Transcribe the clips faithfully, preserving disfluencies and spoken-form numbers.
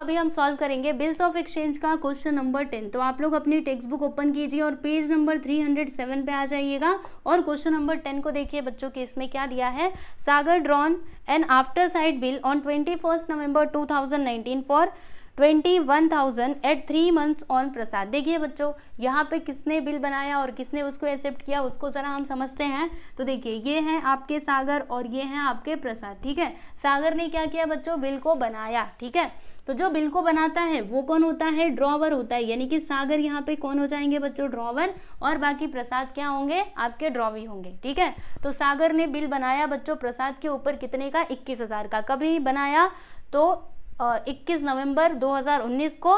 अभी हम सॉल्व करेंगे बिल्स ऑफ एक्सचेंज का क्वेश्चन नंबर टेन। तो आप लोग अपनी टेक्स्ट बुक ओपन कीजिए और page number three hundred seven पे आ जाइएगा और क्वेश्चन नंबर टेन को देखिए बच्चों के इसमें क्या दिया है। Sagar drawn an after sight bill on twenty first November two thousand nineteen for twenty one thousand at three months on Prasad. देखिए बच्चों यहाँ पे किसने बिल बनाया और किसने उसको एक्सेप्ट किया उसको जरा हम समझते हैं। तो देखिए ये हैं आपके सागर और ये हैं आपके प्रसाद। ठीक है, सागर ने क्या किया बच्चों, बिल को बनाया। ठीक है, तो जो बिल को बनाता है वो कौन होता है, ड्रॉवर होता है, यानी कि सागर यहाँ पे कौन हो जाएंगे बच्चों, ड्रॉवर, और बाकी प्रसाद क्या होंगे, आपके ड्रॉवी होंगे। ठीक है, तो सागर ने बिल बनाया बच्चों प्रसाद के ऊपर कितने का, इक्कीस हजार का। कभी बनाया, तो इक्कीस नवंबर दो हज़ार उन्नीस को।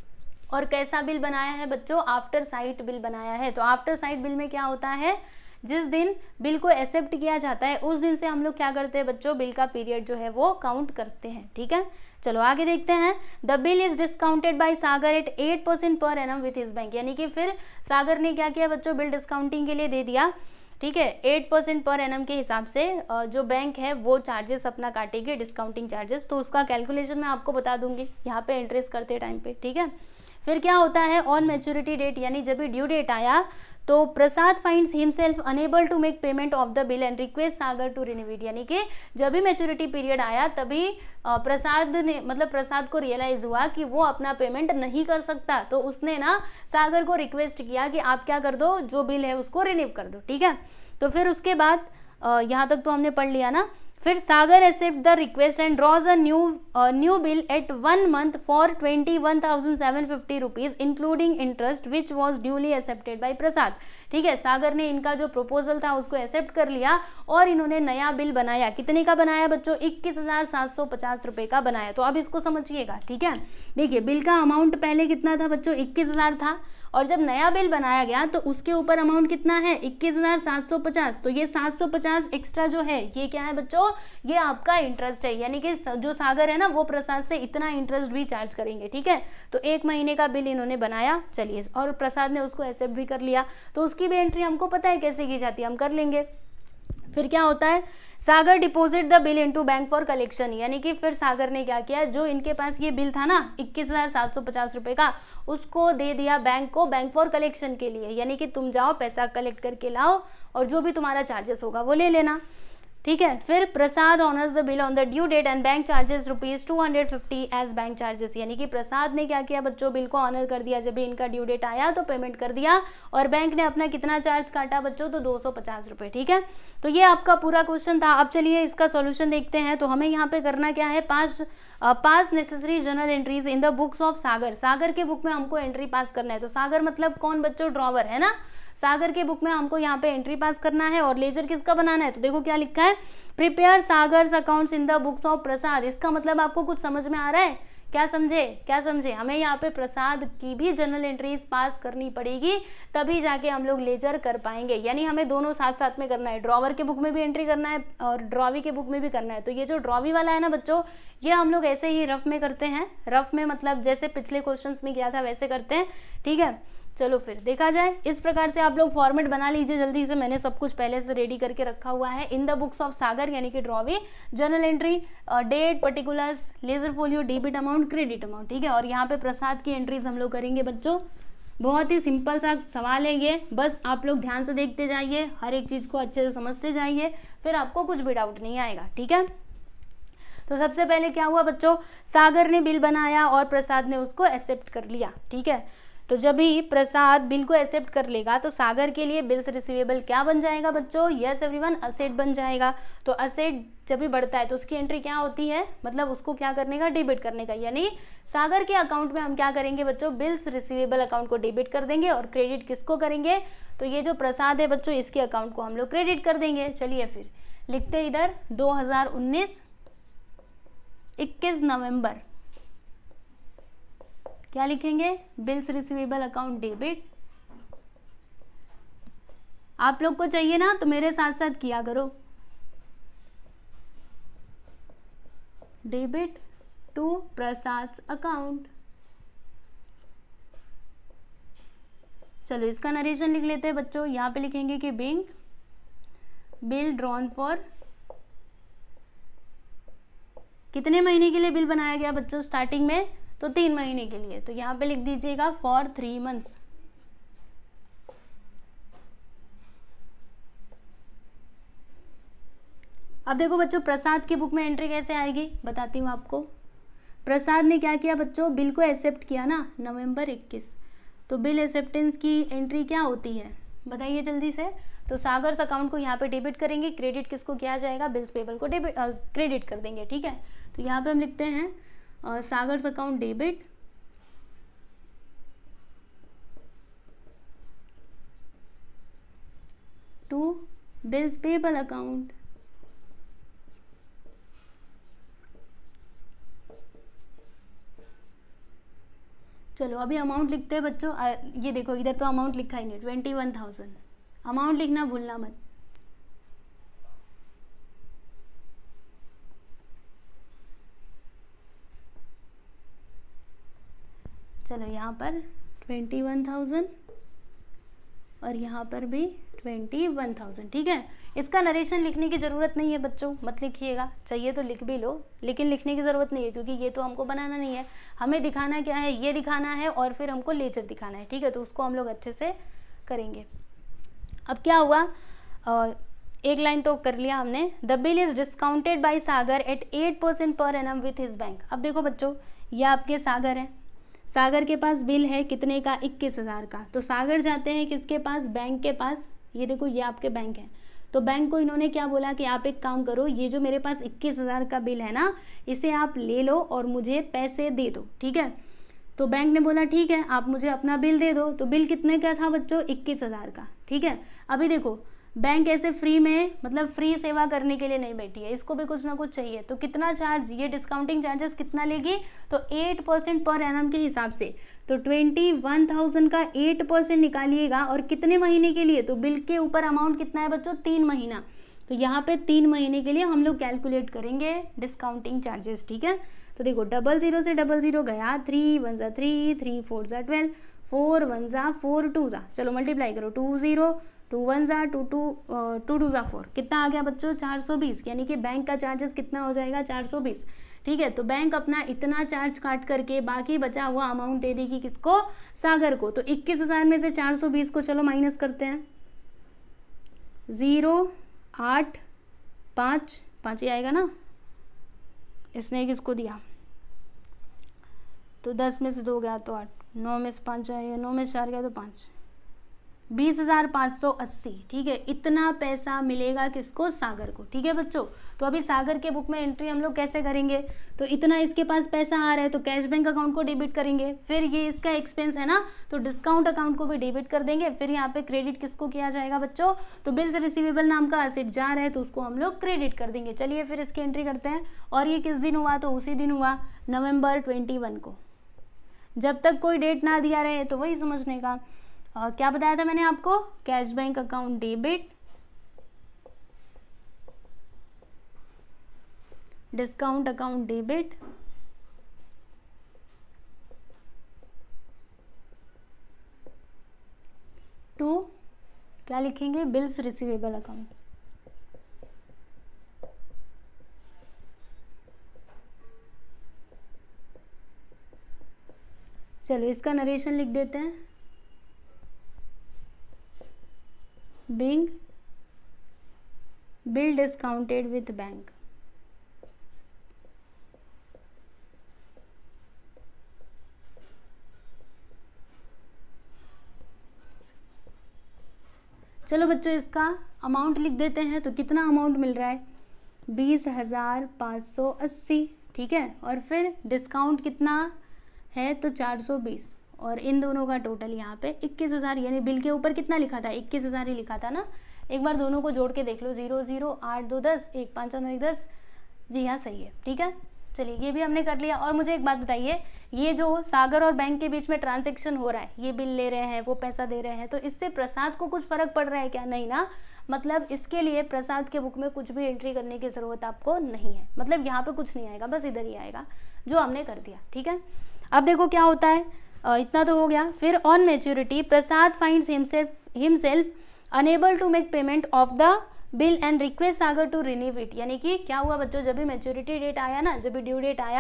और कैसा बिल बनाया है बच्चों, आफ्टर साइट बिल बनाया है। तो आफ्टर साइट बिल में क्या होता है, जिस दिन बिल को एक्सेप्ट किया जाता है उस दिन से हम लोग क्या करते हैं बच्चों, बिल का पीरियड जो है वो काउंट करते हैं। ठीक है, चलो आगे देखते हैं। The bill is discounted by Sagar at eight percent per annum with his bank, यानी कि फिर सागर ने क्या किया बच्चों, बिल डिस्काउंटिंग के लिए दे दिया। ठीक है, एट परसेंट पर एनम के हिसाब से जो बैंक है वो चार्जेस अपना काटेगी, डिस्काउंटिंग चार्जेस। तो उसका कैलकुलेशन मैं आपको बता दूंगी यहाँ पे इंटरेस्ट करते टाइम पे। ठीक है, फिर क्या होता है, ऑन मैच्योरिटी डेट, यानी जब भी ड्यू डेट आया तो Prasad finds himself unable to make payment of the bill and request Sagar to renew it, यानी कि जब भी मैच्योरिटी पीरियड आया तभी प्रसाद ने मतलब प्रसाद को रियलाइज हुआ कि वो अपना पेमेंट नहीं कर सकता। तो उसने ना सागर को रिक्वेस्ट किया कि आप क्या कर दो, जो बिल है उसको रिन्यू कर दो। ठीक है, तो फिर उसके बाद यहाँ तक तो हमने पढ़ लिया ना। फिर Sagar accept the request and draws a new new bill at one month for twenty one thousand seven fifty rupees including interest which was duly accepted by Prasad. ठीक है, सागर ने इनका जो प्रपोजल था उसको एक्सेप्ट कर लिया और इन्होंने नया बिल बनाया। कितने का बनाया बच्चों, इक्कीस हजार सात सौ पचास रुपए का बनाया। तो अब इसको समझिएगा। ठीक है, देखिए बिल का अमाउंट पहले कितना था बच्चों, इक्कीस हजार था, और जब नया बिल बनाया गया तो उसके ऊपर अमाउंट कितना है, इक्कीस हजार सात सौ पचास। तो ये सात सौ पचास एक्स्ट्रा जो है ये क्या है बच्चों, ये आपका इंटरेस्ट है, यानी कि जो सागर है ना वो प्रसाद से इतना इंटरेस्ट भी चार्ज करेंगे। ठीक है, तो एक महीने का बिल इन्होंने बनाया, चलिए, और प्रसाद ने उसको एक्सेप्ट भी कर लिया। तो उसकी भी एंट्री हमको पता है कैसे की जाती है, हम कर लेंगे। फिर क्या होता है, Sagar deposit the bill into bank for collection, यानी कि फिर सागर ने क्या किया, जो इनके पास ये बिल था ना इक्कीस हजार सात सौ पचास रुपए का, उसको दे दिया बैंक को, बैंक फॉर कलेक्शन के लिए, यानी कि तुम जाओ पैसा कलेक्ट करके लाओ और जो भी तुम्हारा चार्जेस होगा वो ले लेना। ठीक है, फिर Prasad honours the bill on the due date and bank charges rupees two hundred fifty as bank charges, यानी कि प्रसाद ने क्या किया बच्चों, बिल को ऑनर कर दिया। जब भी इनका ड्यू डेट आया तो पेमेंट कर दिया और बैंक ने अपना कितना चार्ज काटा बच्चों, तो दो सौ पचास रुपए। ठीक है, तो ये आपका पूरा क्वेश्चन था। अब चलिए इसका सॉल्यूशन देखते हैं। तो हमें यहाँ पे करना क्या है, pass pass necessary journal entries in the books of Sagar. Sagar के बुक में हमको एंट्री पास करना है। तो सागर मतलब कौन बच्चों, ड्रॉवर है ना। सागर के बुक में हमको यहाँ पे एंट्री पास करना है और लेजर किसका बनाना है। तो देखो क्या लिखा है, prepare Sagar's accounts in the books of Prasad. इसका मतलब आपको कुछ समझ में आ रहा है, क्या समझे, क्या समझे, हमें यहाँ पे प्रसाद की भी जर्नल एंट्रीज पास करनी पड़ेगी, तभी जाके हम लोग लेजर कर पाएंगे। यानी हमें दोनों साथ साथ में करना है, ड्रॉवर के बुक में भी एंट्री करना है और ड्रॉवी के बुक में भी करना है। तो ये जो ड्रॉवी वाला है ना बच्चों, ये हम लोग ऐसे ही रफ में करते हैं। रफ में मतलब जैसे पिछले क्वेश्चन में किया था वैसे करते हैं। ठीक है, चलो फिर देखा जाए। इस प्रकार से आप लोग फॉर्मेट बना लीजिए जल्दी से, मैंने सब कुछ पहले से रेडी करके रखा हुआ है। In the books of Sagar यानी कि drawee, journal entry, date, particulars, ledger folio, debit amount, credit amount. ठीक है, और यहाँ पे प्रसाद की एंट्रीज हम लोग करेंगे बच्चों। बहुत ही सिंपल सा सवाल है ये, बस आप लोग ध्यान से देखते जाइए, हर एक चीज को अच्छे से समझते जाइए, फिर आपको कुछ भी डाउट नहीं आएगा। ठीक है, तो सबसे पहले क्या हुआ बच्चों, सागर ने बिल बनाया और प्रसाद ने उसको एक्सेप्ट कर लिया। ठीक है, तो जब भी प्रसाद बिल को एक्सेप्ट कर लेगा तो सागर के लिए बिल्स रिसीवेबल क्या बन जाएगा बच्चों, यस एवरीवन, असेट बन जाएगा। तो असेट जब भी बढ़ता है तो उसकी एंट्री क्या होती है, मतलब उसको क्या करने का, डेबिट करने का। यानी सागर के अकाउंट में हम क्या करेंगे बच्चों, बिल्स रिसीवेबल अकाउंट को डेबिट कर देंगे और क्रेडिट किसको करेंगे, तो ये जो प्रसाद है बच्चों इसके अकाउंट को हम लोग क्रेडिट कर देंगे। चलिए फिर लिखते इधर दो हजार उन्नीस इक्कीस नवंबर, क्या लिखेंगे, बिल्स रिसीवेबल अकाउंट डेबिट। आप लोग को चाहिए ना तो मेरे साथ साथ किया करो, डेबिट टू प्रसाद अकाउंट। चलो इसका नरेशन लिख लेते हैं बच्चों। यहाँ पे लिखेंगे कि बिंग बिल ड्रॉन फॉर, कितने महीने के लिए बिल बनाया गया बच्चों, स्टार्टिंग में तो तीन महीने के लिए, तो यहाँ पे लिख दीजिएगा फॉर थ्री मंथ्स। अब देखो बच्चों प्रसाद की बुक में एंट्री कैसे आएगी बताती हूँ आपको। प्रसाद ने क्या किया बच्चों, बिल को एक्सेप्ट किया ना नवंबर इक्कीस, तो बिल एक्सेप्टेंस की एंट्री क्या होती है बताइए जल्दी से। तो सागर्स अकाउंट को यहाँ पे डेबिट करेंगे, क्रेडिट किसको किया जाएगा, बिल्स पेबल को डेबिट क्रेडिट कर देंगे, ठीक है। तो यहाँ पे हम लिखते हैं Sagar's account debit to bills payable account. चलो अभी अमाउंट लिखते हैं बच्चों। आ, ये देखो इधर तो अमाउंट लिखा ही नहीं, ट्वेंटी वन थाउजेंड अमाउंट लिखना भूलना मत। चलो यहाँ पर ट्वेंटी वन थाउजेंड और यहाँ पर भी ट्वेंटी वन थाउजेंड, ठीक है। इसका नरेशन लिखने की ज़रूरत नहीं है बच्चों, मत लिखिएगा, चाहिए तो लिख भी लो, लेकिन लिखने की ज़रूरत नहीं है क्योंकि ये तो हमको बनाना नहीं है। हमें दिखाना क्या है, ये दिखाना है और फिर हमको लेजर दिखाना है, ठीक है। तो उसको हम लोग अच्छे से करेंगे। अब क्या हुआ, आ, एक लाइन तो कर लिया हमने। The bill is discounted by Sagar at eight percent per annum with his bank. अब देखो बच्चों ये आपके सागर है, सागर के पास बिल है कितने का, इक्कीस हज़ार का। तो सागर जाते हैं किसके पास, बैंक के पास। ये देखो ये आपके बैंक है, तो बैंक को इन्होंने क्या बोला कि आप एक काम करो, ये जो मेरे पास इक्कीस हज़ार का बिल है ना, इसे आप ले लो और मुझे पैसे दे दो, ठीक है। तो बैंक ने बोला ठीक है आप मुझे अपना बिल दे दो। तो बिल कितने का था बच्चों, इक्कीस हज़ार का, ठीक है। अभी देखो बैंक ऐसे फ्री में, मतलब फ्री सेवा करने के लिए नहीं बैठी है, इसको भी कुछ ना कुछ चाहिए। तो कितना चार्ज, ये डिस्काउंटिंग चार्जेस कितना लेगी, तो एट परसेंट पर एनम के हिसाब से। तो ट्वेंटी वन थाउजेंड का एट परसेंट निकालिएगा और कितने महीने के लिए, तो बिल के ऊपर अमाउंट कितना है बच्चों, तीन महीना। तो यहाँ पे तीन महीने के लिए हम लोग कैलकुलेट करेंगे डिस्काउंटिंग चार्जेस, ठीक है। तो देखो डबल जीरो से डबल जीरो गया, थ्री वन ज़ा थ्री, थ्री फोर ज़ा ट्वेल्व, फोर वन ज़ा फोर, टू ज़ा, चलो मल्टीप्लाई करो, टू जीरो, टू वन ज़ा टू, टू टू टू ज़ा फोर, कितना आ गया बच्चों, चार सौ बीस। यानी कि बैंक का चार्जेस कितना हो जाएगा, चार सौ बीस, ठीक है। तो बैंक अपना इतना चार्ज काट करके बाकी बचा हुआ अमाउंट दे देगी किसको, सागर को। तो इक्कीस हज़ार में से चार सौ बीस को चलो माइनस करते हैं, ज़ीरो आठ पाँच, पाँच ही आएगा ना, इसने किसको दिया, तो दस में से दो गया तो आठ, नौ में से पाँच आएगा, नौ में से चार गया तो पाँच, बीस हजार पाँच सौ अस्सी, ठीक है। इतना पैसा मिलेगा किसको, सागर को, ठीक है बच्चों। तो अभी सागर के बुक में एंट्री हम लोग कैसे करेंगे, तो इतना इसके पास पैसा आ रहा है तो कैश बैंक अकाउंट को डेबिट करेंगे, फिर ये इसका एक्सपेंस है ना तो डिस्काउंट अकाउंट को भी डेबिट कर देंगे, फिर यहाँ पे क्रेडिट किसको किया जाएगा बच्चों, तो बिल्स रिसीवेबल नाम का असेट जा रहा है तो उसको हम लोग क्रेडिट कर देंगे। चलिए फिर इसकी एंट्री करते हैं। और ये किस दिन हुआ, तो उसी दिन हुआ नवम्बर ट्वेंटी वन को। जब तक कोई डेट ना दिया रहे तो वही समझने का। Uh, क्या बताया था मैंने आपको, cash bank account debit, discount account debit, to क्या लिखेंगे, बिल्स रिसीवेबल अकाउंट। चलो इसका नरेशन लिख देते हैं, being bill discounted with bank। चलो बच्चों इसका अमाउंट लिख देते हैं। तो कितना अमाउंट मिल रहा है, बीस हजार पाँच सौ अस्सी, ठीक है। और फिर डिस्काउंट कितना है, तो चार सौ बीस, और इन दोनों का टोटल यहाँ पे इक्कीस हज़ार, यानी बिल के ऊपर कितना लिखा था, इक्कीस हज़ार ही लिखा था ना। एक बार दोनों को जोड़ के देख लो, जीरो जीरो, आठ दो दस, एक पाँच नौ एक दस, जी हाँ सही है, ठीक है। चलिए ये भी हमने कर लिया। और मुझे एक बात बताइए, ये जो सागर और बैंक के बीच में ट्रांजेक्शन हो रहा है, ये बिल ले रहे हैं वो पैसा दे रहे हैं, तो इससे प्रसाद को कुछ फर्क पड़ रहा है क्या, नहीं ना। मतलब इसके लिए प्रसाद के बुक में कुछ भी एंट्री करने की ज़रूरत आपको नहीं है, मतलब यहाँ पे कुछ नहीं आएगा, बस इधर ही आएगा जो हमने कर दिया, ठीक है। अब देखो क्या होता है, Uh, इतना तो हो गया। फिर on maturity Prasad finds himself himself unable to make payment of the bill and request Sagar to renew it. यानी कि क्या हुआ बच्चों, जब भी मेच्योरिटी डेट आया ना, जब भी ड्यू डेट आया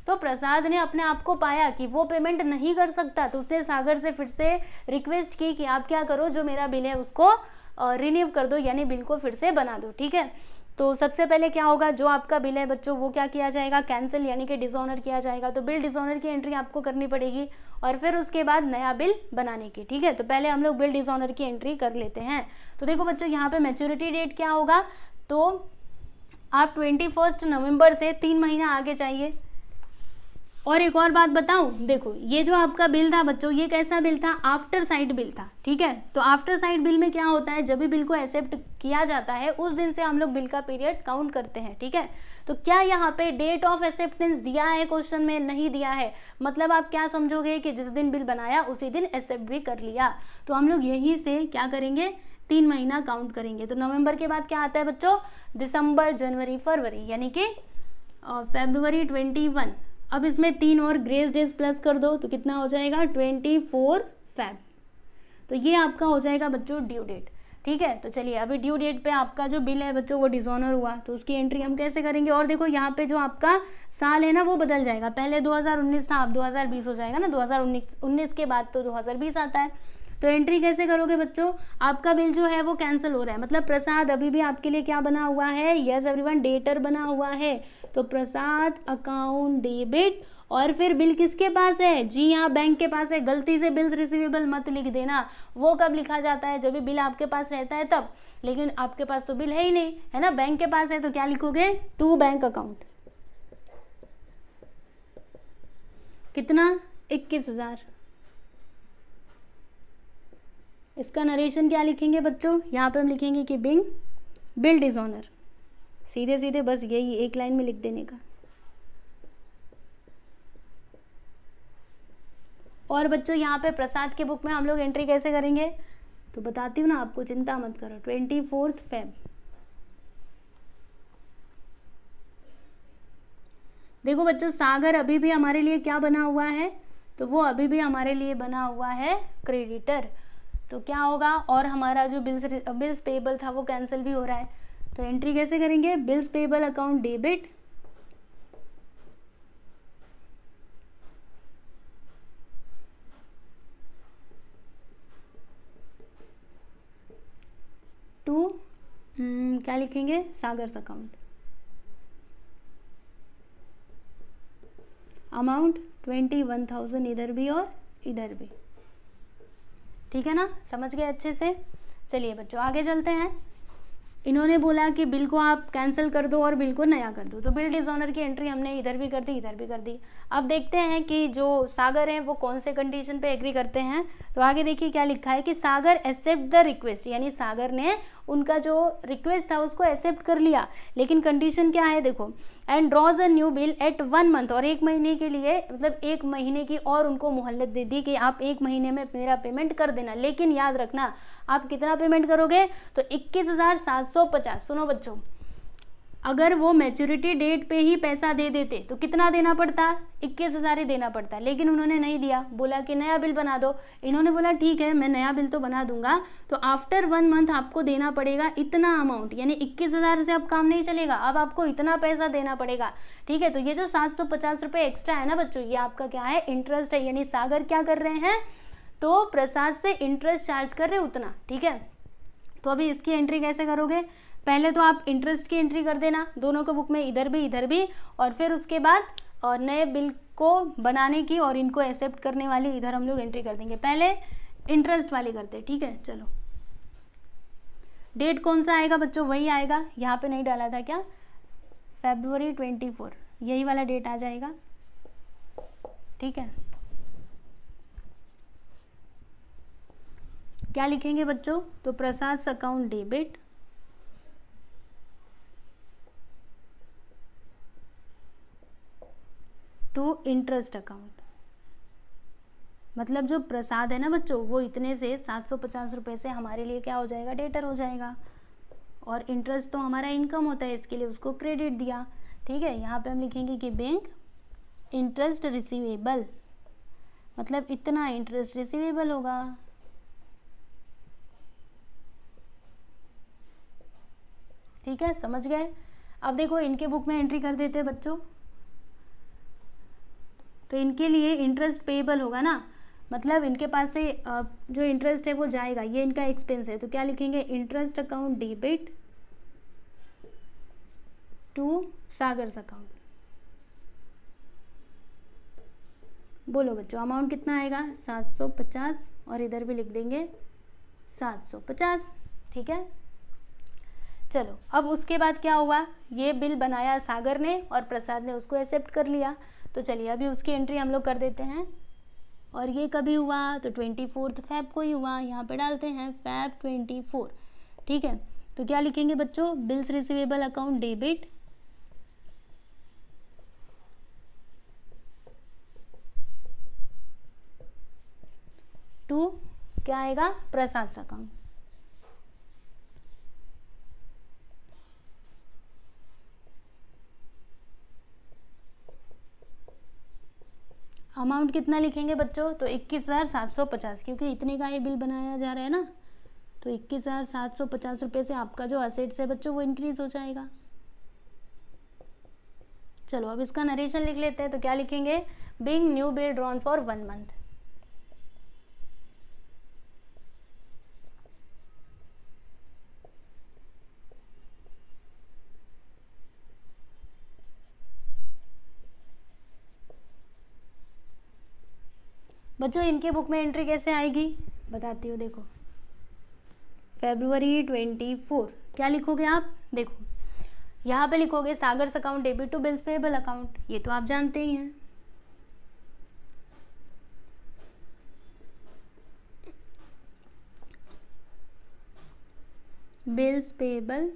तो प्रसाद ने अपने आप को पाया कि वो पेमेंट नहीं कर सकता, तो उसने सागर से फिर से रिक्वेस्ट की कि आप क्या करो, जो मेरा बिल है उसको रिन्यू कर दो, यानी बिल को फिर से बना दो। ठीक है, तो सबसे पहले क्या होगा, जो आपका बिल है बच्चों वो क्या किया जाएगा, कैंसिल यानी कि डिसऑनर किया जाएगा। तो बिल डिसऑनर की एंट्री आपको करनी पड़ेगी और फिर उसके बाद नया बिल बनाने की। ठीक है, तो पहले हम लोग बिल डिसऑनर की एंट्री कर लेते हैं। तो देखो बच्चों यहाँ पे मैच्योरिटी डेट क्या होगा, तो आप ट्वेंटी फर्स्ट नवम्बर से तीन महीना आगे चाहिए। और एक और बात बताऊं, देखो ये जो आपका बिल था बच्चों, ये कैसा बिल था, आफ्टर साइट बिल था। ठीक है, तो आफ्टर साइट बिल में क्या होता है, जब भी बिल को एक्सेप्ट किया जाता है उस दिन से हम लोग बिल का पीरियड काउंट करते हैं। ठीक है, तो क्या यहाँ पे डेट ऑफ एक्सेप्टेंस दिया है क्वेश्चन में, नहीं दिया है, मतलब आप क्या समझोगे कि जिस दिन बिल बनाया उसी दिन एक्सेप्ट भी कर लिया। तो हम लोग यहीं से क्या करेंगे, तीन महीना काउंट करेंगे। तो नवंबर के बाद क्या आता है बच्चों, दिसंबर, जनवरी, फरवरी, यानी कि फरवरी ट्वेंटी वन। अब इसमें तीन और ग्रेस डेज प्लस कर दो तो कितना हो जाएगा, ट्वेंटी फोर फेब। तो ये आपका हो जाएगा बच्चों ड्यू डेट। ठीक है, तो चलिए अभी ड्यू डेट पे आपका जो बिल है बच्चों वो डिसऑनर हुआ, तो उसकी एंट्री हम कैसे करेंगे। और देखो यहाँ पे जो आपका साल है ना वो बदल जाएगा, पहले दो हज़ार उन्नीस था, अब दो हज़ार बीस हो जाएगा ना, दो हज़ार उन्नीस के बाद तो दो हज़ार बीस आता है। तो एंट्री कैसे करोगे बच्चों, आपका बिल जो है वो कैंसिल हो रहा है, मतलब प्रसाद अभी भी आपके लिए क्या बना हुआ है, यस एवरीवन, डेटर बना हुआ है। तो प्रसाद अकाउंट डेबिट, और फिर बिल किसके पास है, जी हाँ बैंक के पास है। गलती से बिल्स रिसीवेबल मत लिख देना, वो कब लिखा जाता है, जब भी बिल आपके पास रहता है तब, लेकिन आपके पास तो बिल है ही नहीं, है ना, बैंक के पास है, तो क्या लिखोगे, टू बैंक अकाउंट। कितना, इक्कीस हजार। इसका नरेशन क्या लिखेंगे बच्चों, यहाँ पे हम लिखेंगे कि बिंग बिल डिसऑनर, सीधे सीधे बस यही एक लाइन में लिख देने का। और बच्चों यहाँ पे प्रसाद के बुक में हम लोग एंट्री कैसे करेंगे, तो बताती हूँ ना आपको, चिंता मत करो। ट्वेंटी फोर्थ फेब, देखो बच्चों सागर अभी भी हमारे लिए क्या बना हुआ है, तो वो अभी भी हमारे लिए बना हुआ है क्रेडिटर। तो क्या होगा, और हमारा जो बिल्स बिल्स पेबल था वो कैंसिल भी हो रहा है, तो एंट्री कैसे करेंगे, bills payable account debit, to क्या लिखेंगे, Sagar's account, amount twenty one thousand इधर भी और इधर भी। ठीक है ना, समझ गए अच्छे से। चलिए बच्चों आगे चलते हैं। इन्होंने बोला कि बिल को आप कैंसिल कर दो और बिल को नया कर दो, तो बिल डिसऑनर की एंट्री हमने इधर भी कर दी, इधर भी कर दी। अब देखते हैं कि जो सागर हैं वो कौन से कंडीशन पे एग्री करते हैं। तो आगे देखिए क्या लिखा है कि सागर एक्सेप्ट द रिक्वेस्ट, यानी सागर ने उनका जो रिक्वेस्ट था उसको एक्सेप्ट कर लिया, लेकिन कंडीशन क्या है देखो, and draws a new bill at one month, और एक महीने के लिए, मतलब एक महीने की और उनको मोहलत दे दी कि आप एक महीने में मेरा पेमेंट कर देना, लेकिन याद रखना आप कितना पेमेंट करोगे, तो इक्कीस हजार सात सौ पचास। सुनो बच्चों, अगर वो मैच्योरिटी डेट पे ही पैसा दे देते तो कितना देना पड़ता, इक्कीस हजार ही देना पड़ता, लेकिन उन्होंने नहीं दिया, बोला कि नया बिल बना दो। इन्होंने बोला ठीक है मैं नया बिल तो बना दूंगा, तो आफ्टर वन मंथ आपको देना पड़ेगा इतना अमाउंट, यानी इक्कीस हजार से अब काम नहीं चलेगा, अब आपको इतना पैसा देना पड़ेगा। ठीक है, तो ये जो सात सौ पचास रुपये एक्स्ट्रा है ना बच्चों, ये आपका क्या है, इंटरेस्ट है, यानी सागर क्या कर रहे हैं, तो प्रसाद से इंटरेस्ट चार्ज कर रहे उतना। ठीक है, तो अभी इसकी एंट्री कैसे करोगे, पहले तो आप इंटरेस्ट की एंट्री कर देना दोनों के बुक में, इधर भी इधर भी, और फिर उसके बाद और नए बिल को बनाने की और इनको एक्सेप्ट करने वाली इधर हम लोग एंट्री कर देंगे। पहले इंटरेस्ट वाली करते हैं। ठीक है, चलो डेट कौन सा आएगा बच्चों, वही आएगा, यहाँ पे नहीं डाला था क्या, फरवरी ट्वेंटी फोर, यही वाला डेट आ जाएगा। ठीक है, क्या लिखेंगे बच्चों, तो Prasad account debit, to interest account, मतलब जो प्रसाद है ना बच्चों वो इतने से सात सौ पचास रुपये से हमारे लिए क्या हो जाएगा, डेटर हो जाएगा, और इंटरेस्ट तो हमारा इनकम होता है, इसके लिए उसको क्रेडिट दिया। ठीक है, यहाँ पे हम लिखेंगे कि बैंक इंटरेस्ट रिसीवेबल, मतलब इतना इंटरेस्ट रिसीवेबल होगा। ठीक है, समझ गए। अब देखो इनके बुक में एंट्री कर देते हैं बच्चों, तो इनके लिए इंटरेस्ट पेएबल होगा ना, मतलब इनके पास से जो इंटरेस्ट है वो जाएगा, ये इनका एक्सपेंस है, तो क्या लिखेंगे, interest account debit to Sagar's account. बोलो बच्चों अमाउंट कितना आएगा, सात सौ पचास, और इधर भी लिख देंगे सात सौ पचास, ठीक है। चलो अब उसके बाद क्या हुआ, ये बिल बनाया सागर ने और प्रसाद ने उसको एक्सेप्ट कर लिया, तो चलिए अभी उसकी एंट्री हम लोग कर देते हैं। और ये कभी हुआ, तो ट्वेंटी फोर्थ फैब को ही हुआ, यहाँ पे डालते हैं फैब ट्वेंटी फोर, ठीक है। तो क्या लिखेंगे बच्चों, bills receivable account debit to क्या आएगा, प्रसाद अकाउंट। अमाउंट कितना लिखेंगे बच्चों, तो इक्कीस हज़ार सात सौ पचास, क्योंकि इतने का ये बिल बनाया जा रहा है ना, तो इक्कीस हज़ार सात सौ पचास रुपये से आपका जो असेट्स है बच्चों वो इंक्रीज हो जाएगा। चलो अब इसका नरेशन लिख लेते हैं, तो क्या लिखेंगे, being new bill drawn for one month. बच्चों इनके बुक में एंट्री कैसे आएगी बताती हूँ, देखो फरवरी ट्वेंटी फोर, क्या लिखोगे आप, देखो यहाँ पे लिखोगे Sagar's account debit to bills payable account, ये तो आप जानते ही हैं। बिल्स पेएबल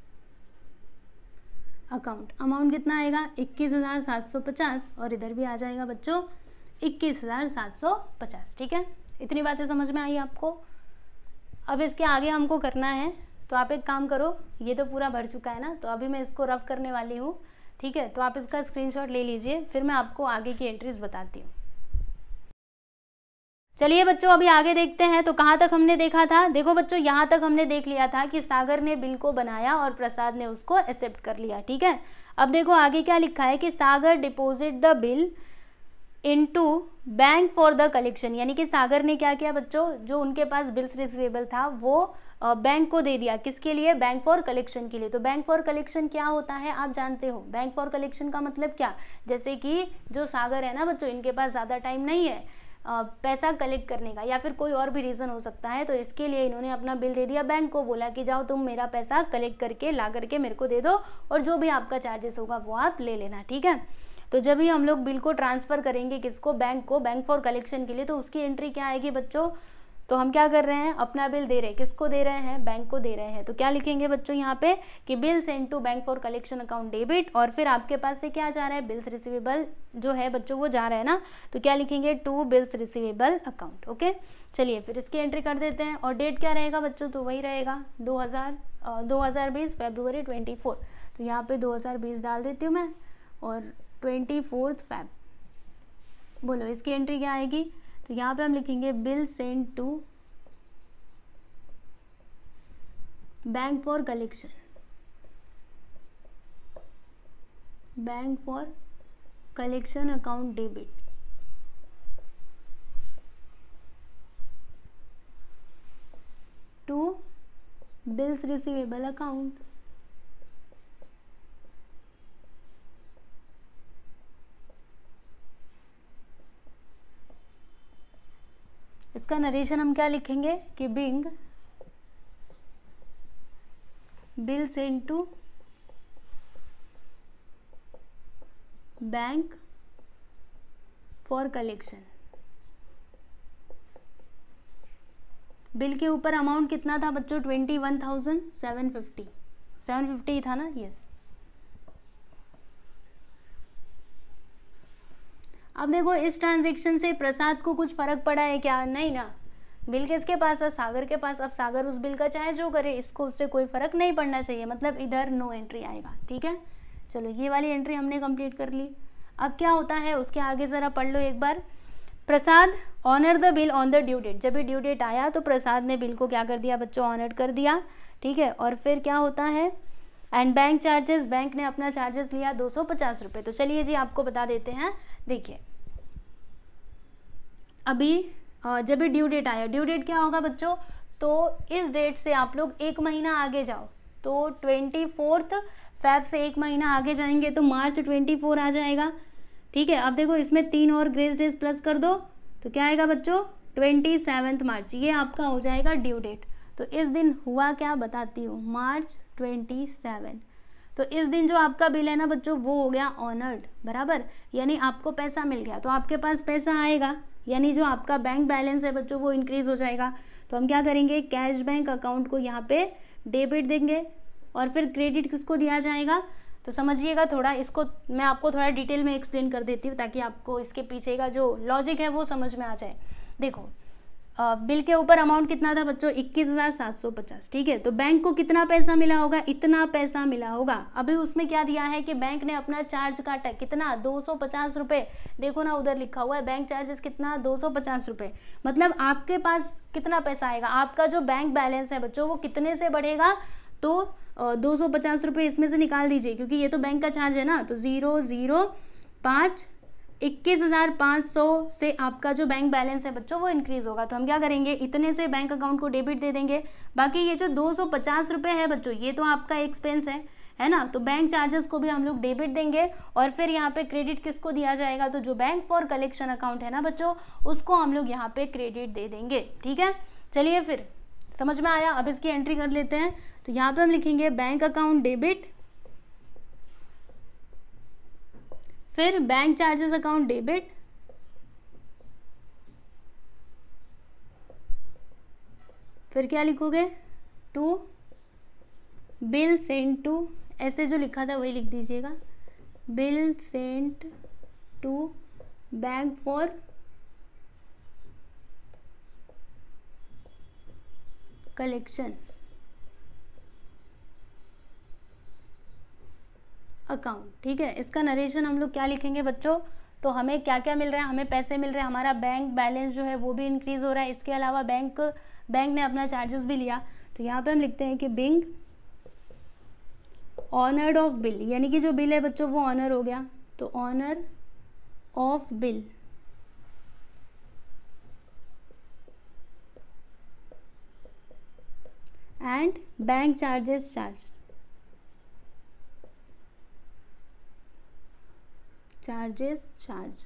अकाउंट, अमाउंट कितना आएगा, इक्कीस हजार सात सौ पचास, और इधर भी आ जाएगा बच्चों इक्कीस हजार सात सौ पचास, ठीक है। इतनी बातें समझ में आई आपको। अब इसके आगे हमको करना है, तो आप एक काम करो, ये तो पूरा भर चुका है ना, तो अभी मैं इसको रफ करने वाली हूँ, ठीक है। तो आप इसका स्क्रीनशॉट ले लीजिए, फिर मैं आपको आगे की एंट्रीज बताती हूँ। चलिए बच्चों अभी आगे देखते हैं। तो कहाँ तक हमने देखा था, देखो बच्चों यहाँ तक हमने देख लिया था कि सागर ने बिल को बनाया और प्रसाद ने उसको एक्सेप्ट कर लिया, ठीक है। अब देखो आगे क्या लिखा है कि Sagar deposit the bill into bank for the collection, यानी कि सागर ने क्या किया बच्चों, जो उनके पास बिल्स रिसीवेबल था वो बैंक को दे दिया, किसके लिए, बैंक फॉर कलेक्शन के लिए। तो बैंक फॉर कलेक्शन क्या होता है आप जानते हो, बैंक फॉर कलेक्शन का मतलब क्या, जैसे कि जो सागर है ना बच्चों, इनके पास ज़्यादा टाइम नहीं है पैसा कलेक्ट करने का, या फिर कोई और भी रीज़न हो सकता है, तो इसके लिए इन्होंने अपना बिल दे दिया बैंक को, बोला कि जाओ तुम मेरा पैसा कलेक्ट करके ला करके मेरे को दे दो, और जो भी आपका चार्जेस होगा वो आप ले लेना, ठीक है। तो जब भी हम लोग बिल को ट्रांसफ़र करेंगे किसको, बैंक को, बैंक फॉर कलेक्शन के लिए, तो उसकी एंट्री क्या आएगी बच्चों, तो हम क्या कर रहे हैं, अपना बिल दे रहे हैं, किसको दे रहे हैं, बैंक को दे रहे हैं। तो क्या लिखेंगे बच्चों यहाँ पे कि bill send to bank for collection account debit, और फिर आपके पास से क्या जा रहा है, बिल्स रिसीवेबल जो है बच्चों वो जा रहा है ना, तो क्या लिखेंगे, to bills receivable account, okay. चलिए फिर इसकी एंट्री कर देते हैं, और डेट क्या रहेगा बच्चों, तो वही रहेगा दो हज़ार दो हज़ार बीस फरवरी ट्वेंटी फोर, तो यहाँ पे दो हज़ार बीस डाल देती हूँ मैं, और ट्वेंटी फोर्थ फैब, बोलो इसकी एंट्री क्या आएगी, तो यहाँ पे हम लिखेंगे bill send to bank for collection, bank for collection account debit to bills receivable account. इसका नरेशन हम क्या लिखेंगे कि being bill send to bank for collection. Bill के ऊपर अमाउंट कितना था बच्चों, twenty one thousand seven fifty seven fifty था ना, यस। अब देखो इस ट्रांजैक्शन से प्रसाद को कुछ फर्क पड़ा है क्या, नहीं ना, बिल किसके पास है, सागर के पास। अब सागर उस बिल का चाहे जो करे, इसको उससे कोई फर्क नहीं पड़ना चाहिए, मतलब इधर नो एंट्री आएगा, ठीक है। चलो ये वाली एंट्री हमने कंप्लीट कर ली। अब क्या होता है उसके आगे ज़रा पढ़ लो एक बार। Prasad honour the bill on the due date, जब भी ड्यू डेट आया तो प्रसाद ने बिल को क्या कर दिया बच्चों, ऑनर कर दिया, ठीक है। और फिर क्या होता है, एंड बैंक चार्जेस, बैंक ने अपना चार्जेस लिया दो सौ पचास रुपये। तो चलिए जी आपको बता देते हैं, देखिए अभी जब भी ड्यू डेट आया, ड्यू डेट क्या होगा बच्चों, तो इस डेट से आप लोग एक महीना आगे जाओ, तो ट्वेंटी फोर्थ फेब से एक महीना आगे जाएंगे तो मार्च ट्वेंटी फोर आ जाएगा। ठीक है, अब देखो इसमें तीन और ग्रेस डेज प्लस कर दो तो क्या आएगा बच्चों, ट्वेंटी सेवेंथ मार्च, ये आपका हो जाएगा ड्यू डेट। तो इस दिन हुआ क्या बताती हूँ, मार्च ट्वेंटी सेवन। तो इस दिन जो आपका बिल है ना बच्चों वो हो गया ऑनर्ड, बराबर, यानी आपको पैसा मिल गया, तो आपके पास पैसा आएगा, यानी जो आपका बैंक बैलेंस है बच्चों वो इंक्रीज हो जाएगा। तो हम क्या करेंगे, कैश बैंक अकाउंट को यहाँ पे डेबिट देंगे और फिर क्रेडिट किसको दिया जाएगा, तो समझिएगा थोड़ा, इसको मैं आपको थोड़ा डिटेल में एक्सप्लेन कर देती हूँ ताकि आपको इसके पीछे का जो लॉजिक है वो समझ में आ जाए। देखो आ, बिल के ऊपर अमाउंट कितना था बच्चों, इक्कीस हज़ार सात सौ पचास। ठीक है, तो बैंक को कितना पैसा मिला होगा, इतना पैसा मिला होगा। अभी उसमें क्या दिया है कि बैंक ने अपना चार्ज काटा, कितना, दो सौ पचास रुपये। देखो ना उधर लिखा हुआ है बैंक चार्जेस कितना, दो सौ पचास रुपये। मतलब आपके पास कितना पैसा आएगा, आपका जो बैंक बैलेंस है बच्चों वो कितने से बढ़ेगा, तो दो सौ पचास रुपये इसमें से निकाल दीजिए क्योंकि ये तो बैंक का चार्ज है ना, तो ज़ीरो ज़ीरो पाँच इक्कीस हज़ार पाँच सौ से आपका जो बैंक बैलेंस है बच्चों वो इंक्रीज होगा। तो हम क्या करेंगे, इतने से बैंक अकाउंट को डेबिट दे देंगे। बाकी ये जो दो सौ पचास रुपये है बच्चों ये तो आपका एक्सपेंस है है ना, तो बैंक चार्जेस को भी हम लोग डेबिट देंगे और फिर यहाँ पे क्रेडिट किसको दिया जाएगा, तो जो बैंक फॉर कलेक्शन अकाउंट है ना बच्चों उसको हम लोग यहाँ पे क्रेडिट दे देंगे। ठीक है, चलिए फिर समझ में आया। अब इसकी एंट्री कर लेते हैं। तो यहाँ पे हम लिखेंगे बैंक अकाउंट डेबिट, फिर बैंक चार्जेस अकाउंट डेबिट, फिर क्या लिखोगे, टू बिल सेंट टू, ऐसे जो लिखा था वही लिख दीजिएगा, bill sent to bank for collection account. ठीक है, इसका नरेशन हम लोग क्या लिखेंगे बच्चों, तो हमें क्या क्या मिल रहा है, हमें पैसे मिल रहे हैं, हमारा बैंक बैलेंस जो है वो भी इंक्रीज हो रहा है, इसके अलावा बैंक बैंक ने अपना चार्जेस भी लिया। तो यहाँ पे हम लिखते हैं कि बिंग ऑनर्ड ऑफ बिल, यानी कि जो बिल है बच्चों वो ऑनर हो गया, तो honour of bill and bank charges charge charges charge.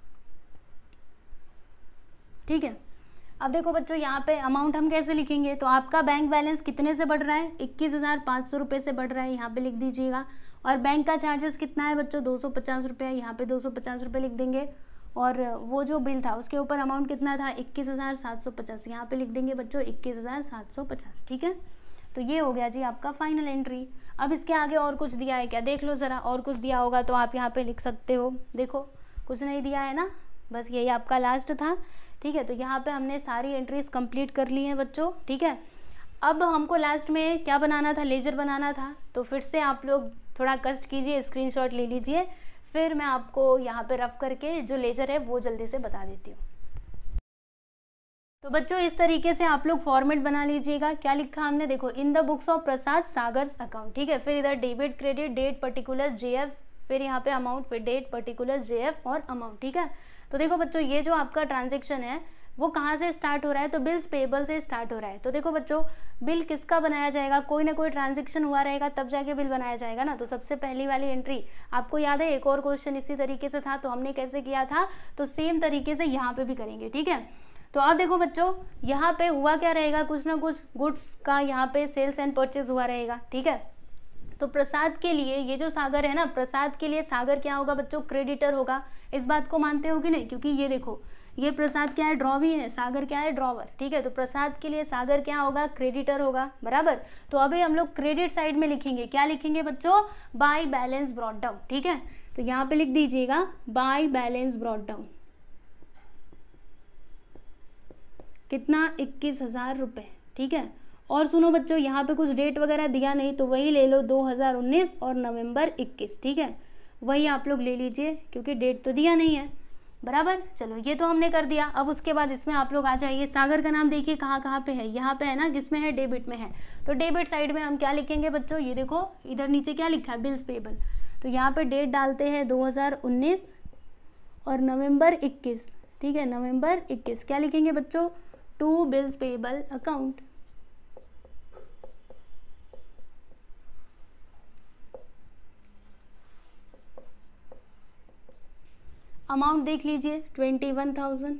ठीक है, अब देखो बच्चों यहाँ पे अमाउंट हम कैसे लिखेंगे, तो आपका बैंक बैलेंस कितने से बढ़ रहा है, इक्कीस हज़ार पाँच सौ रुपये से बढ़ रहा है, यहाँ पे लिख दीजिएगा। और बैंक का चार्जेस कितना है बच्चों, दो सौ पचास रुपये, यहाँ पे दो सौ पचास रुपये लिख देंगे। और वो जो बिल था उसके ऊपर अमाउंट कितना था, इक्कीस हज़ार सात सौ पचास, यहाँ पे लिख देंगे बच्चों इक्कीस हज़ार सात सौ पचास। ठीक है, तो ये हो गया जी आपका फाइनल एंट्री। अब इसके आगे और कुछ दिया है क्या, देख लो ज़रा, और कुछ दिया होगा तो आप यहाँ पे लिख सकते हो। देखो कुछ नहीं दिया है ना, बस यही आपका लास्ट था। ठीक है, तो यहाँ पे हमने सारी एंट्रीज कंप्लीट कर ली हैं बच्चों। ठीक है, अब हमको लास्ट में क्या बनाना था, लेजर बनाना था। तो फिर से आप लोग थोड़ा कष्ट कीजिए, स्क्रीनशॉट ले लीजिए, फिर मैं आपको यहाँ पे रफ करके जो लेजर है वो जल्दी से बता देती हूँ। तो बच्चों इस तरीके से आप लोग फॉर्मेट बना लीजिएगा। क्या लिखा हमने, देखो, in the books of Prasad Sagar's account. ठीक है, फिर इधर debit credit date particular JF, फिर यहाँ पे अमाउंट, फिर डेट पर्टिकुलर जेएफ और अमाउंट। ठीक है, तो देखो बच्चों ये जो आपका ट्रांजेक्शन है वो कहाँ से स्टार्ट हो रहा है, तो बिल्स पेबल से स्टार्ट हो रहा है। तो देखो बच्चों बिल किसका बनाया जाएगा, कोई ना कोई ट्रांजेक्शन हुआ रहेगा तब जाके बिल बनाया जाएगा ना। तो सबसे पहली वाली एंट्री आपको याद है, एक और क्वेश्चन इसी तरीके से था, तो हमने कैसे किया था, तो सेम तरीके से यहाँ पे भी करेंगे। ठीक है, तो अब देखो बच्चों यहाँ पे हुआ क्या रहेगा, कुछ ना कुछ गुड्स का यहाँ पे सेल्स एंड परचेज हुआ रहेगा। ठीक है, तो प्रसाद के लिए ये जो सागर है ना, प्रसाद के लिए सागर क्या होगा बच्चों, क्रेडिटर होगा। इस बात को मानते हो कि नहीं, क्योंकि ये देखो ये प्रसाद क्या है, ड्रॉवी है, सागर क्या है, ड्रॉवर। ठीक है, तो प्रसाद के लिए सागर क्या होगा, क्रेडिटर होगा, बराबर। तो अभी हम लोग क्रेडिट साइड में लिखेंगे, क्या लिखेंगे बच्चों, बाय बैलेंस ब्रॉट डाउन। ठीक है, तो यहाँ पे लिख दीजिएगा बाय बैलेंस ब्रॉट डाउन, कितना, इक्कीस हजार रुपये। ठीक है, और सुनो बच्चों यहाँ पे कुछ डेट वगैरह दिया नहीं, तो वही ले लो दो हज़ार उन्नीस और नवंबर इक्कीस। ठीक है, वही आप लोग ले लीजिए क्योंकि डेट तो दिया नहीं है, बराबर। चलो ये तो हमने कर दिया। अब उसके बाद इसमें आप लोग आ जाइए, सागर का नाम देखिए कहाँ कहाँ पे है, यहाँ पे है ना, किसमें है, डेबिट में है। तो डेबिट साइड में हम क्या लिखेंगे बच्चों, ये देखो इधर नीचे क्या लिखा है, बिल्स पेबल। तो यहाँ पे डेट डालते हैं दो हज़ार उन्नीस और नवंबर इक्कीस। ठीक है, नवंबर इक्कीस। क्या लिखेंगे बच्चों? To bills payable account. Amount देख लीजिए ट्वेंटी वन थाउजेंड।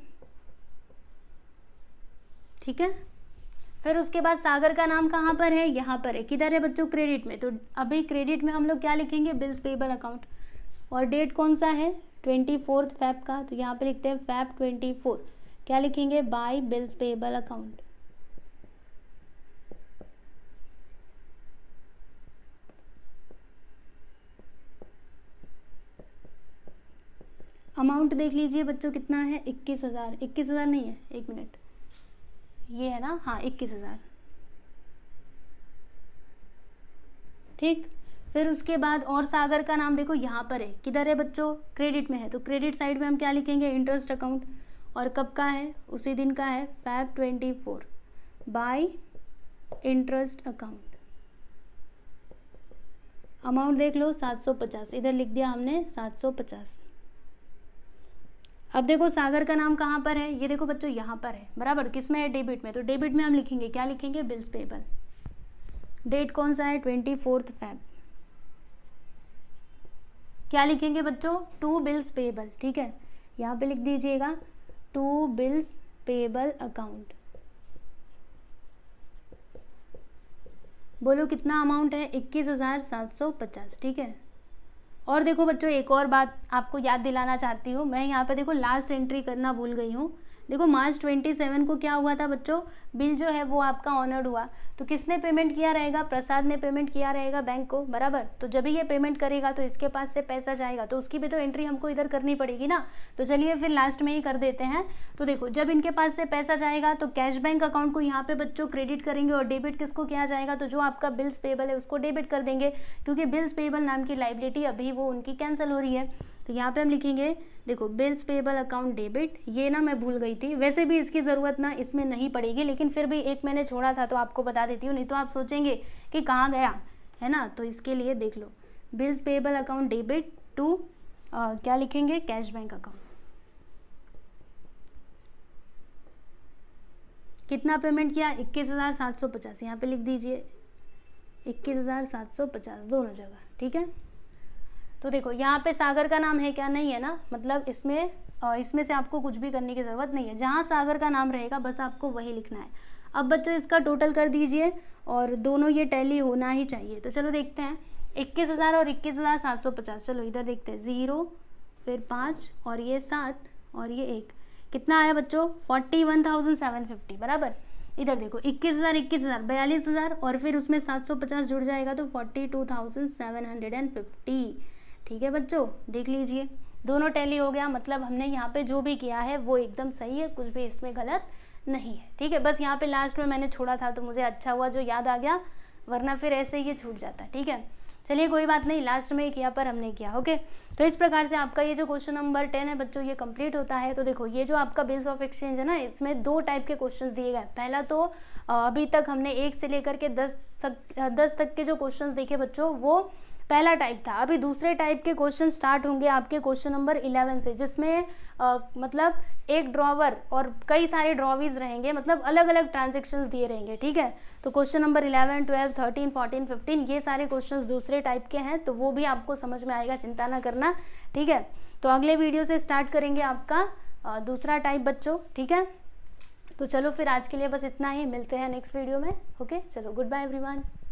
ठीक है, फिर उसके बाद सागर का नाम कहाँ पर है? यहाँ पर है। किधर है बच्चों? क्रेडिट में। तो अभी क्रेडिट में हम लोग क्या लिखेंगे? Bills payable account. और डेट कौन सा है? ट्वेंटी फोर्थ फैब का, तो यहाँ पे लिखते हैं फैब ट्वेंटी फोर। क्या लिखेंगे? By bills payable account. Amount देख लीजिए बच्चों कितना है? इक्कीस हजार। इक्कीस हजार नहीं है, एक मिनट, ये है ना, हाँ इक्कीस हजार। ठीक, फिर उसके बाद और सागर का नाम देखो यहाँ पर है। किधर है बच्चों? क्रेडिट में है। तो क्रेडिट साइड में हम क्या लिखेंगे? Interest account. और कब का है? उसी दिन का है, Feb twenty four, by interest account. Amount देख लो सात सौ पचास, इधर लिख दिया हमने सात सौ पचास। अब देखो सागर का नाम कहाँ पर है? ये देखो बच्चों यहाँ पर है, बराबर। किस में है? डेबिट में। तो डेबिट में हम लिखेंगे, क्या लिखेंगे? Bills payable. डेट कौन सा है? Twenty fourth Feb. क्या लिखेंगे बच्चों? To bills payable. ठीक है, यहाँ पे लिख दीजिएगा टू बिल्स पेबल अकाउंट। बोलो कितना अमाउंट है? इक्कीस हजार सात सौ पचास। ठीक है, और देखो बच्चों एक और बात आपको याद दिलाना चाहती हूँ मैं। यहाँ पे देखो लास्ट एंट्री करना भूल गई हूँ। देखो मार्च ट्वेंटी सेवन को क्या हुआ था बच्चों? बिल जो है वो आपका ऑनर्ड हुआ। तो किसने पेमेंट किया रहेगा? प्रसाद ने पेमेंट किया रहेगा बैंक को, बराबर। तो जब भी ये पेमेंट करेगा तो इसके पास से पैसा जाएगा, तो उसकी भी तो एंट्री हमको इधर करनी पड़ेगी ना। तो चलिए फिर लास्ट में ही कर देते हैं। तो देखो जब इनके पास से पैसा जाएगा तो कैश बैंक अकाउंट को यहाँ पे बच्चों क्रेडिट करेंगे, और डेबिट किसको किया जाएगा? तो जो आपका बिल्स पेबल है उसको डेबिट कर देंगे, क्योंकि बिल्स पेबल नाम की लाइबिलिटी अभी वो उनकी कैंसिल हो रही है। तो यहाँ पे हम लिखेंगे देखो बिल्स पेबल अकाउंट डेबिट। ये ना मैं भूल गई थी, वैसे भी इसकी ज़रूरत ना इसमें नहीं पड़ेगी, लेकिन फिर भी एक मैंने छोड़ा था तो आपको बता देती हूँ, नहीं तो आप सोचेंगे कि कहाँ गया है ना। तो इसके लिए देख लो bills payable account debit to क्या लिखेंगे? Cash bank account. कितना पेमेंट किया? इक्कीस हज़ार सात सौ पचास। यहाँ पे लिख दीजिए इक्कीस हज़ार सात सौ पचास दोनों जगह। ठीक है, तो देखो यहाँ पे सागर का नाम है क्या? नहीं है ना, मतलब इसमें इसमें से आपको कुछ भी करने की ज़रूरत नहीं है। जहाँ सागर का नाम रहेगा बस आपको वही लिखना है। अब बच्चों इसका टोटल कर दीजिए, और दोनों ये टैली होना ही चाहिए। तो चलो देखते हैं, इक्कीस हज़ार और इक्कीस हज़ार सात सौ पचास। चलो इधर देखते हैं, ज़ीरो फिर पाँच और ये सात और ये एक, कितना आया बच्चों? Forty one thousand seven fifty, बराबर। इधर देखो इक्कीस हज़ार इक्कीस हज़ार बयालीस हज़ार और फिर उसमें सात सौ पचास जुड़ जाएगा तो forty two thousand seven hundred and fifty. ठीक है बच्चों, देख लीजिए दोनों टैली हो गया, मतलब हमने यहाँ पे जो भी किया है वो एकदम सही है, कुछ भी इसमें गलत नहीं है। ठीक है, बस यहाँ पे लास्ट में मैंने छोड़ा था तो मुझे अच्छा हुआ जो याद आ गया, वरना फिर ऐसे ही ये छूट जाता। ठीक है, चलिए कोई बात नहीं, लास्ट में ही किया पर हमने किया। ओके, तो इस प्रकार से आपका ये जो क्वेश्चन नंबर टेन है बच्चों ये कंप्लीट होता है। तो देखो ये जो आपका बिल्स ऑफ एक्सचेंज है ना, इसमें दो टाइप के क्वेश्चंस दिए गए। पहला तो अभी तक हमने एक से लेकर के दस तक दस तक के जो क्वेश्चंस देखे बच्चों वो पहला टाइप था। अभी दूसरे टाइप के क्वेश्चन स्टार्ट होंगे आपके क्वेश्चन नंबर इलेवन से, जिसमें आ, मतलब एक ड्रॉवर और कई सारे ड्रॉवीज रहेंगे, मतलब अलग अलग ट्रांजेक्शन्स दिए रहेंगे। ठीक है, तो question number eleven twelve thirteen fourteen fifteen ये सारे क्वेश्चंस दूसरे टाइप के हैं, तो वो भी आपको समझ में आएगा, चिंता ना करना। ठीक है, तो अगले वीडियो से स्टार्ट करेंगे आपका आ, दूसरा टाइप बच्चों। ठीक है, तो चलो फिर आज के लिए बस इतना ही, मिलते हैं नेक्स्ट वीडियो में। ओके, चलो गुड बाय एवरीवन।